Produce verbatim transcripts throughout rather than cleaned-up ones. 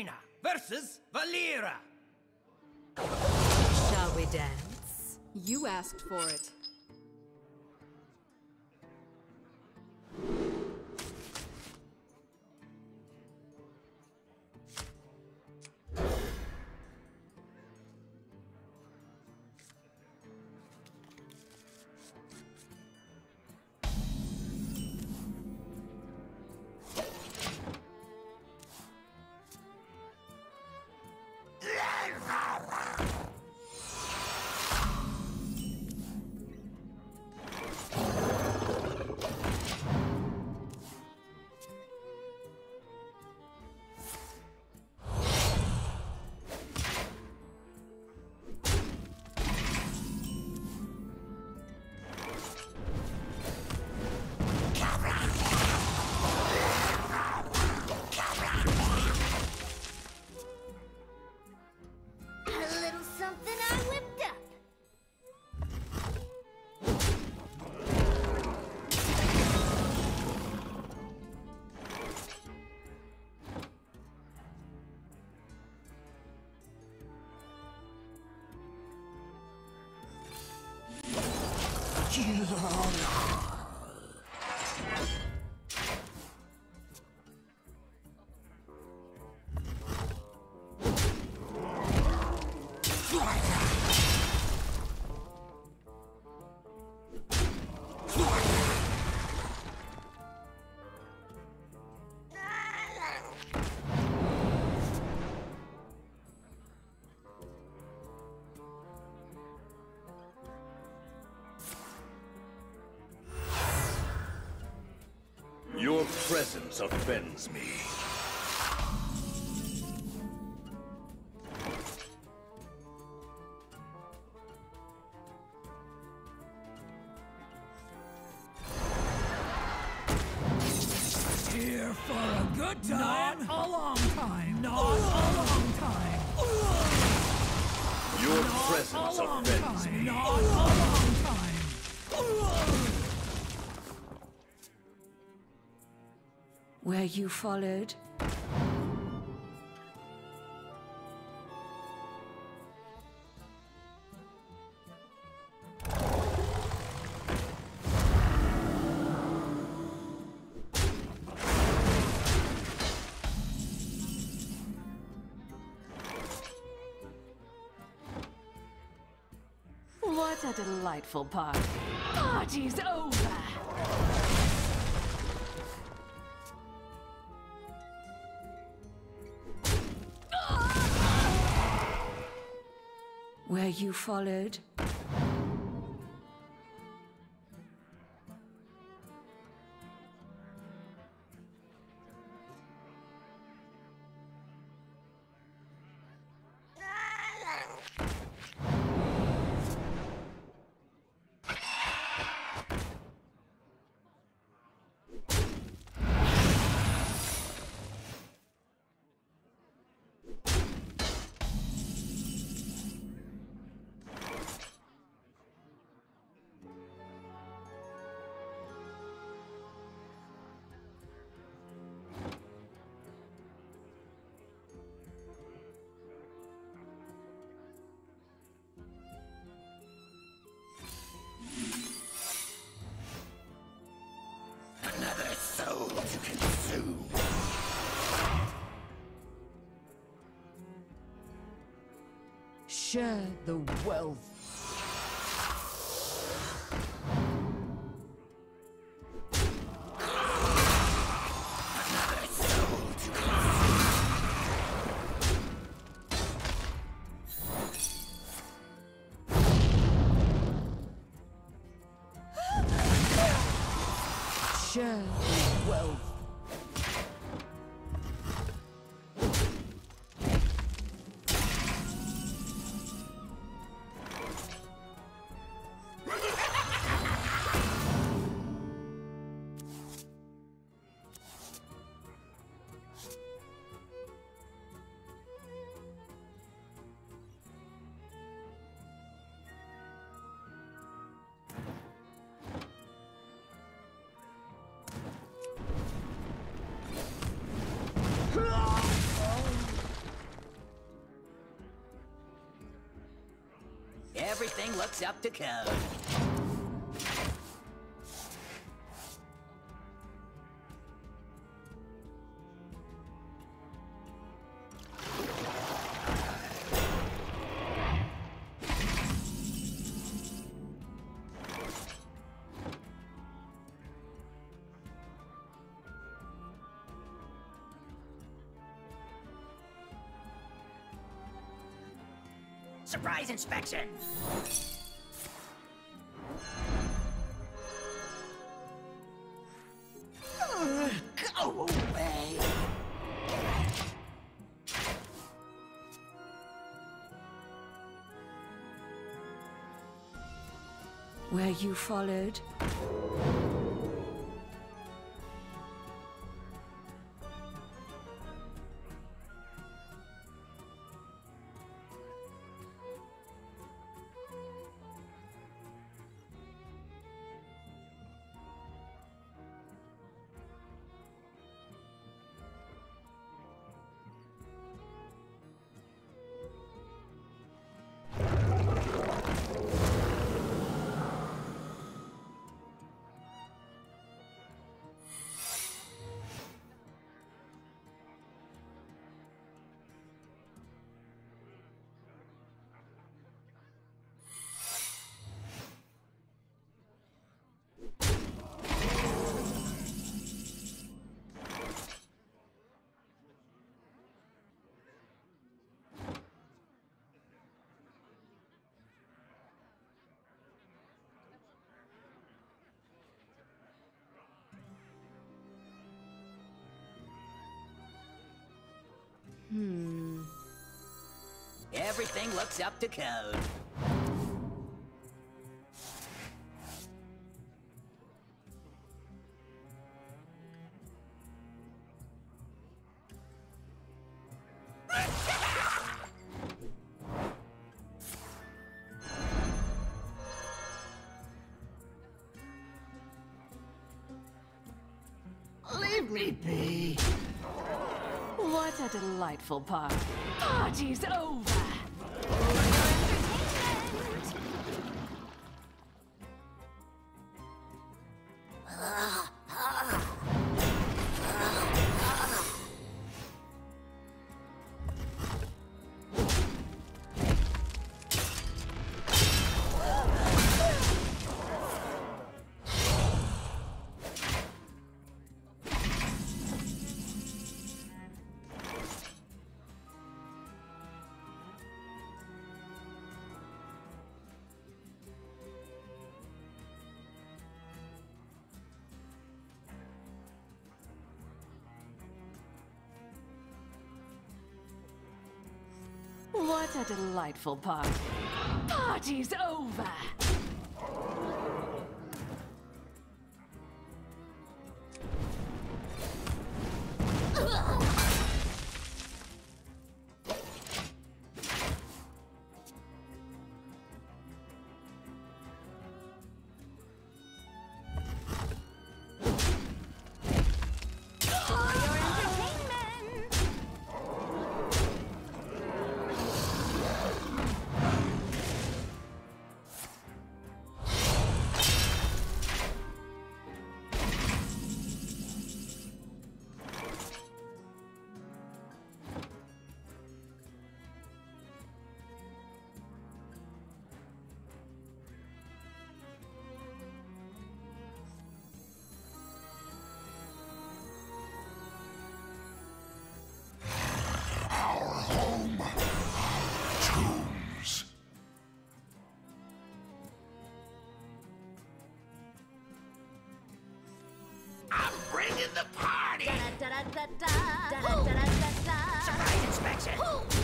Jaina versus Valera. Shall we dance? You asked for it. Your presence offends me. Here for a good time? Not a long time. Not a long time. Your Not presence a long offends time. me. Not a long time. Were you followed? What a delightful party. Party's over! Were you followed? Another soul to consume. Share the wealth. Another soul to Share the wealth. looks up to code. Surprise inspection! Ugh, go away! Where you followed? Hmm. Everything looks up to code. Leave me be. What a delightful party. Party's over! What a delightful party. Party's over! Bringing the party! Da da da da da da da da da. Surprise inspection!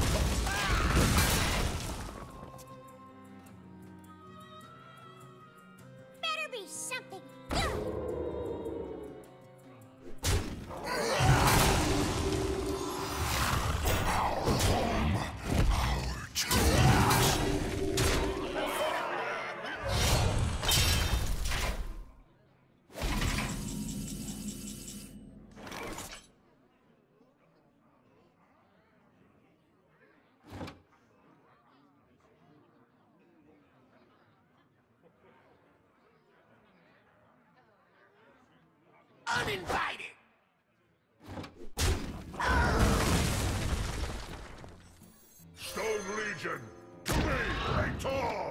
Better be something good. uninvited. Stone Legion, to me, great tall!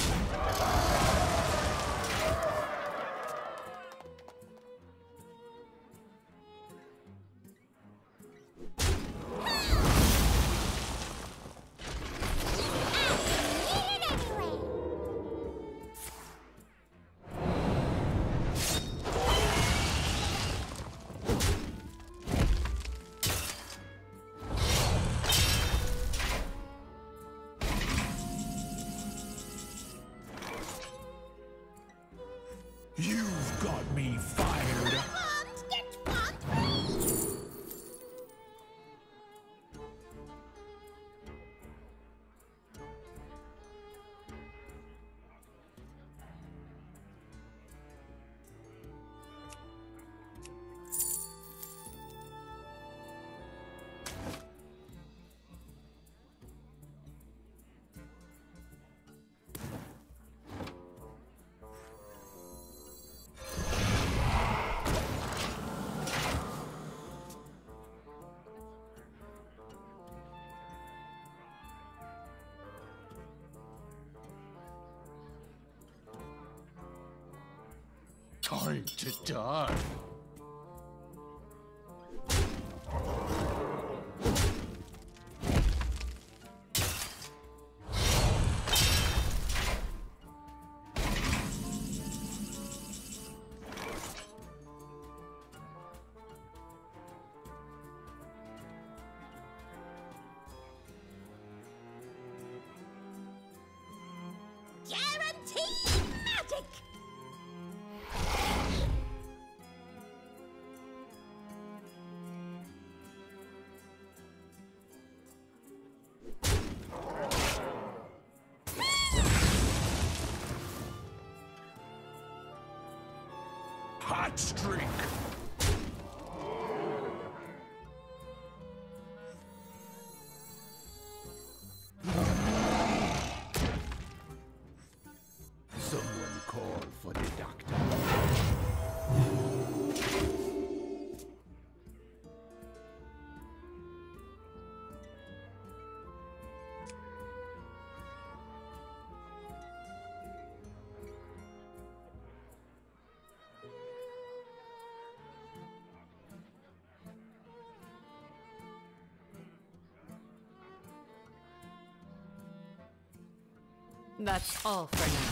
You've got me fired. Bombs get bombed free! Time to die. Guaranteed magic! Hot streak. Someone call for the doctor. That's all for now.